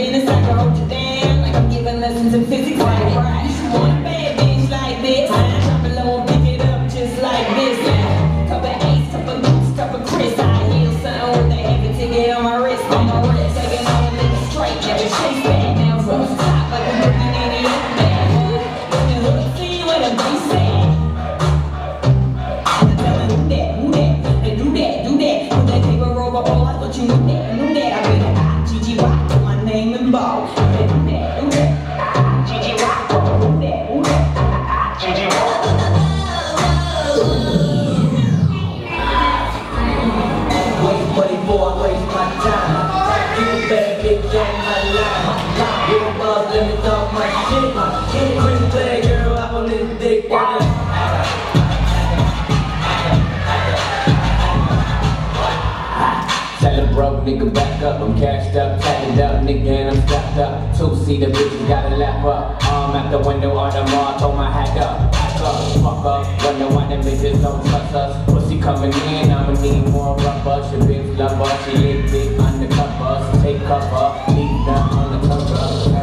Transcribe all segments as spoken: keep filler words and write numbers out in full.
business, I can hold you down like I'm giving lessons in physics. Like, right, you should want a bad bitch like this. Drop it low and pick it up just like this. Cup of Ace, cup of Goose, cup of Chris. I heal something with a heavy ticket on my wrist, on my wrist. Taking all the niggas straight, never shake back. Now from the top like I'm bringing in the up back. When the hood see you with a bass sack. I'm telling who that, who that, and do that, do that. Put that paper roll up, all I thought you knew that, knew that. I read it, I, G G Rock, put my name in bold. Do that, do that, do that. G G Rock, do that, do that. G G Rock. Waste money for I waste my time. Get back, big gang, my line. Get above, let me talk my shit. Get pretty play, girl, up on this dick. Tell a broke nigga back up, I'm cashed up, tatted up, nigga, and I'm strapped up. Two-seater bitches gotta lap up. Arm out the window on the mall, throw my hat up. Back up, fuck up, wonder why them bitches don't trust us. Pussy coming in, I'ma need more rubber. She bitch love us, she lick big undercover. So take cover, leave them on the cover.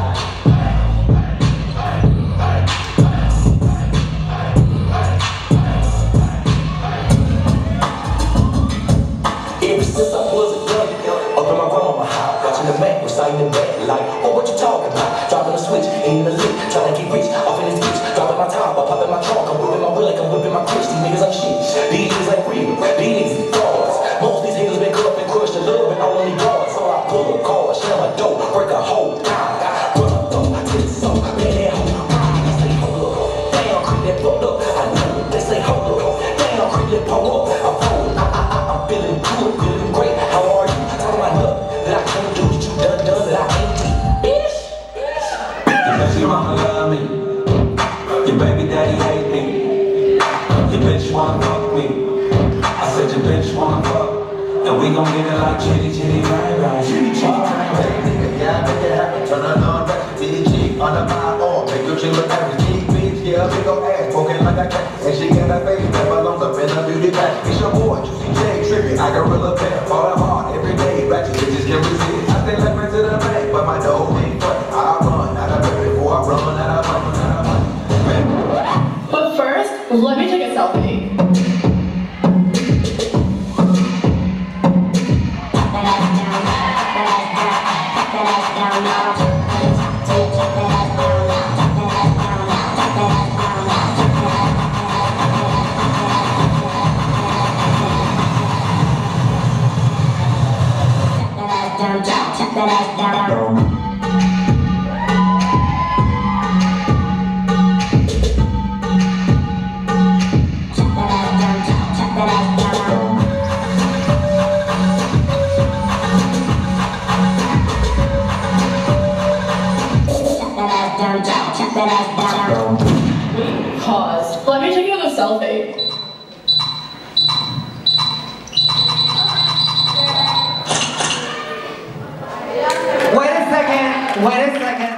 Ever since I was a young up in my grandma's house, watching the Mac, reciting the back, like, oh, what you talking about? Dropping a switch, in the lick, trying to get rich, off in this bitch, dropping my top, I'm popping my trunk, I'm whipping my wheel like I'm whipping my Chris. These niggas ain't shit, these niggas ain't real, these niggas is frauds. Most of these haters been cut up and crushed a little bit, all on these bars. So I pull a car, shell a dope, break a hole down, run up though, till it's so, man, that hoe, they say hold up, damn, creep that fucked up, I know, they say hold up, damn, creep that pull up, I'm folding, I, I, I, I'm feeling good, feeling great, how are you? Tell my nut that I can't do what you done done, that I ain't deep, bitch. You bet your mama love me, your baby daddy hate me, your bitch wanna fuck me, I said your bitch wanna fuck, and we gon' get it like chitty chitty right right, chitty chitty right right. Yeah, make it happen, turn it on, back to T G, under my arm, make your chick look at the G, bitch, yeah, big ol' ass, poking like I can, and she got that face that belongs up in the beauty pack. It's your boy, Juicy J, trippy, I got real up there, fall hard every day, ratchet bitches can resist. I stay left to the bank, but my dough ain't funny. I run out of bread before I run out of money, out of money. But first, let me take a selfie. Down, down, chop that ass down, down. Pause. Let me take another selfie. Wait a second, wait a second.